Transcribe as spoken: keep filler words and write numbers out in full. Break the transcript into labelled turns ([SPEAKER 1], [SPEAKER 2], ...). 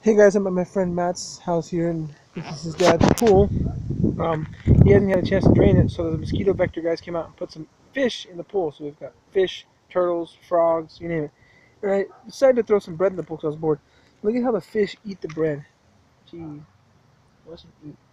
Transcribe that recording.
[SPEAKER 1] Hey guys, I'm at my friend Matt's house here, and this is his dad's pool. Um, he hasn't had a chance to drain it, so the mosquito vector guys came out and put some fish in the pool. So we've got fish, turtles, frogs, you name it. And I decided to throw some bread in the pool because I was bored. Look at how the fish eat the bread. Gee, what's it eat?